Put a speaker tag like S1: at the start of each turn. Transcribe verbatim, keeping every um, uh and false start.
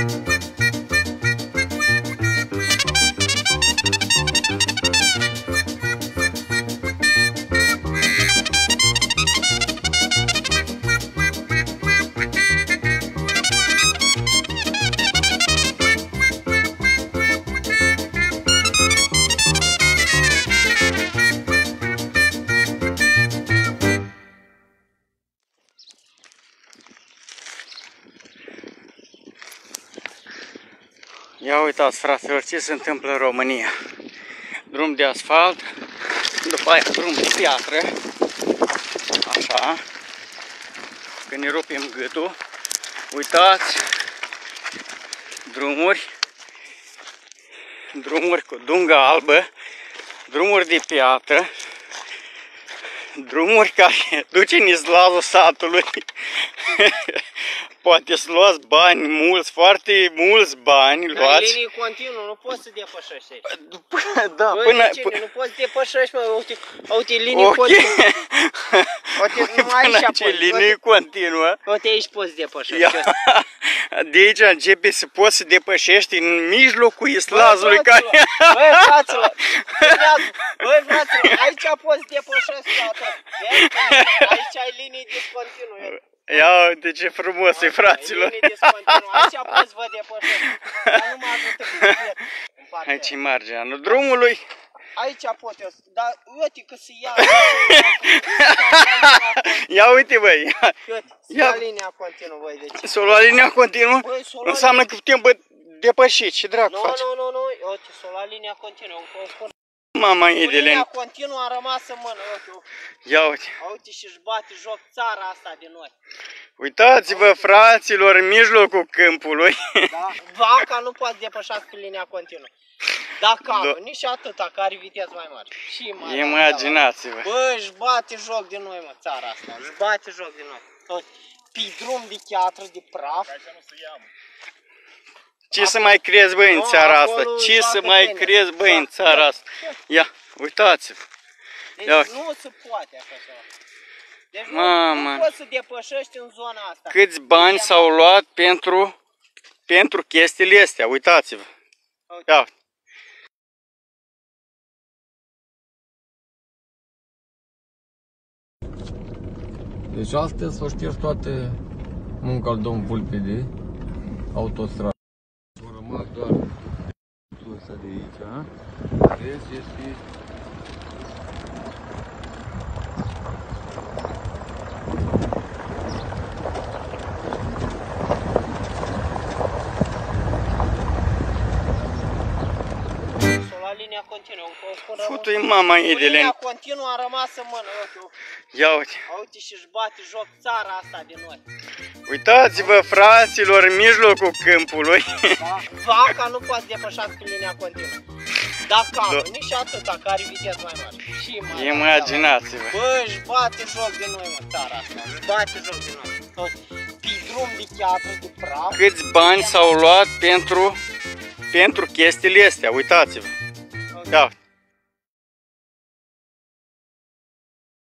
S1: Ia uitați, fraților, ce se întâmplă în România. Drum de asfalt, după aia drum de piatră, așa, când ne rupem gâtul. Uitați, drumuri, drumuri cu dungă albă, drumuri de piatră, drumuri care duce în izlazul satului. Poate să luați bani mulți, foarte mulți bani luați.
S2: Dar linie continuă, nu poți să depășești aici.
S1: Da,
S2: Băi,
S1: până...
S2: Cine, nu poți să depășești, mă, uite, uite, linie okay. Continuă. Uite, numai
S1: până
S2: aici
S1: ce
S2: poți.
S1: linie uite, continuă.
S2: Uite, aici poți să depășești.
S1: Ia. De aici începe să poți să depășești în mijlocul islazului care...
S2: Băi, fraților, băi, fraților, aici poți să depășești la tot. Aici ai linii discontinuă.
S1: Ia uite ce frumos e, fraților.
S2: Aici poți vă depășești. Dar nu mă ajută bicicletă.
S1: Aici e marginea drumului.
S2: Aici pot eu, dar uite că se ia.
S1: Ia uite, băi.
S2: Uite, ia linia continuă, băi, de ce?
S1: S-o lua linia continuă? Înseamnă că putem depăși, ce dracu faci?
S2: Nu, nu, nu, nu, uite, s-o lua linia continuă.
S1: Mama e de
S2: linia continuă a rămas în mână, uite.
S1: Ia uite.
S2: Uite și-și bate joc țara asta de noi.
S1: Uitați-vă, fraților, în mijlocul câmpului.
S2: Da, vaca nu poate depășească linia continuă. Dar capul, nici atâta, că are viteză mai mare. Și mai
S1: imaginați-vă.
S2: Bă, își bate joc de noi, mă, țara asta. Își bate joc de noi. Tot. Pe drum de cheatră, de praf.
S1: Ce să mai crezi, băi, în țara asta? Ce să mai crezi, băi, în țara asta? Ia, uitați-vă.
S2: Deci nu se poate așa ceva. Deci nu, nu poți să depășești în zona asta.
S1: Câți bani s-au luat pentru, pentru chestiile astea? Uitați-vă. Ia.
S3: Deci astăzi s-o șters toate munca al domnul Vulpe de autostradă. Au rămas doar punctul ăsta de aici, vezi, este...
S2: Linia continuă.
S1: Futu-i mama ei de
S2: linia continuă a rămas în mână.
S1: Ia uite.
S2: Uite și-și bate joc țara asta de noi.
S1: Uitați-vă, fraților, în mijlocul câmpului.
S2: Da, vaca nu poate depășească linia continuă. Dar capul, nici atâta, că are viteză mai mare. Și mai
S1: imaginați-vă.
S2: Bă, își bate joc de noi, mă, țara asta. Își bate joc de noi. Tot. Pe drum de cheatră, de praf.
S1: Câți bani s-au luat pentru, pentru chestiile astea? Uitați-vă. Ia.